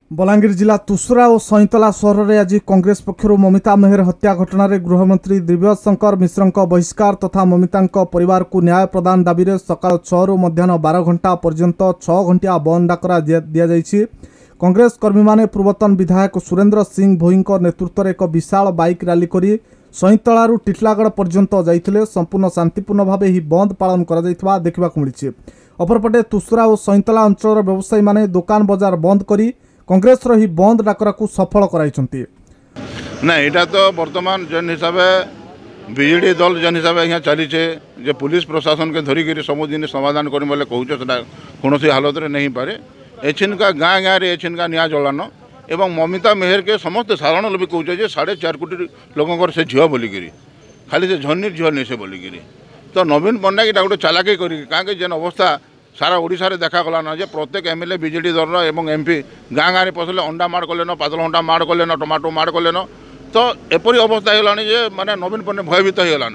बलांगीर जिला तुसरा और सईतला सहर में आज कांग्रेस पक्षर ममिता मेहर हत्या घटना गृहमंत्री दिव्यशंकर मिश्र बहिष्कार तथा ममिता परिवार को न्याय प्रदान दाबी में सकाल 6 रु मध्याह्न 12 घंटा पर्यंत 6 घंटिया बंद डाकरा दि कांग्रेस कर्मी माने पूर्वतन विधायक सुरेंद्र सिंह भोई नेतृत्व में एक विशाल बाइक रैली कर सईतलू टिटलागढ़ पर्यंत जाइए। संपूर्ण शांतिपूर्ण भाव ही बंद पालन करा देखा मिली। अपरपटे तुसरा और सईतला अंचल व्यवसायी माने दुकान बजार बंद करी कांग्रेस ही बंद डाकरा को सफल कराई ना। यहाँ तो बर्तमान जन हिसाब बीजेडी दल जन हिसाब यहाँ चलीचे पुलिस प्रशासन के धरिकी सब दिन समाधान कर कहूँ कौन हालत में नहीं पारे। एछिनका गाँ गाँव में एछिनका निया जलान एवं ममिता मेहर के समस्त साधारण लोग कहूँ 4.5 कोटी लोक से झील बोलिकी खाली से झन्नी झील नहीं से बोलिकी तो नवीन पट्टनायक गोटे चालाकी करें जेन अवस्था सारा ओडिशा रे देखा गला ना प्रत्येक एमएलए बीजेडी दल एवं एमपी गाँ गाँव में पसले अंडा माड़ कलेन पातल अंडा माड़ कलेन टमाटो माड़ कलेन तो एपरी अवस्था होलानी जे माने नवीन पट्टनायक भयभीत होगलान।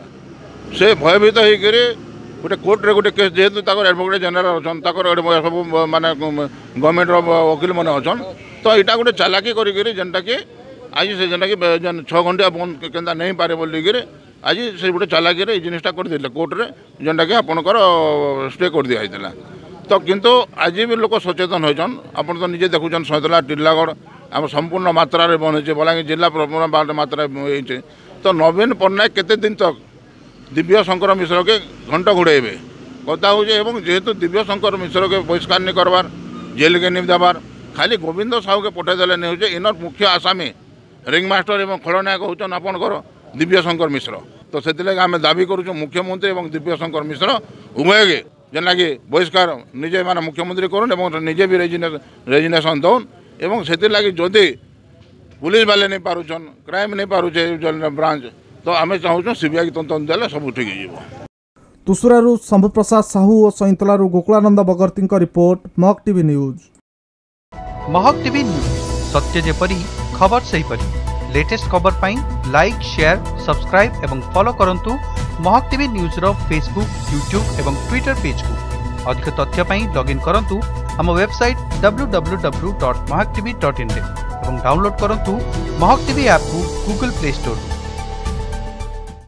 से भयभीत होकर गोटे कोर्टे गोटे केस जेहेतु एडवोकेट जनरल अच्छा सब माने गवर्नमेंट वकिल मैंने अच्छा तो यहाँ गोटे चालाकी करी जेनटा कि आज से जेनटा कि 6 घंटा बंद के नहीं पारे बोलिकी आज से गोटे चालाकी जिनटा कर कोर्टे जेनटा कि आपणकर स्टे कर दिया तो किंतु आज भी लोक सचेतन होचन। आपन तो निजे देखुन सईतला टिटलागढ़ आम संपूर्ण मात्रा बंद हो बलांगीर जिला मात्रा तो नवीन पट्टनायक केते दिन तक दिव्यशंकर मिश्र के घंट घुड़ेबे कथा हो जेहेतु दिव्यशंकर मिश्र के बहिष्कार नहीं करवार जेल के नहीं देवार खाली गोविंद साहू के पठेदेले नहीं हो इनर मुख्य आसामी रिंग मास्टर एवं खलनायक होचन आपणकर दिव्यशंकर मिश्र। तो से आम दाबी करूँ मुख्यमंत्री और दिव्यशंकर मिश्र उभय के जेना कि बहिष्कार निजे माने मुख्यमंत्री कर निजे भी रेजिनेशन दौन एवं से जदि पुलिस वाले नहीं पारुछन क्राइम नहीं पारुछे ब्रांच तो आम चाहूँ सीबीआई तंत्र देले सब ठीक हो। तुसरारू शंभु प्रसाद साहू और सईतलारू गोकुलानंद बगर्ती report Mahak TV news. Mahak TV news सत्य जेपरी खबर सही परी लेटेस्ट खबर पाई लाइक शेयर सब्सक्राइब एवं फॉलो करंतु महक टीवी न्यूज रो फेसबुक यूट्यूब एवं ट्विटर पेज को अधिक तथ्य पाई लॉगिन करंतु हम वेबसाइट www.mahaktv.in एवं डाउनलोड करंतु महक टीवी ऐप को गूगल प्ले स्टोर।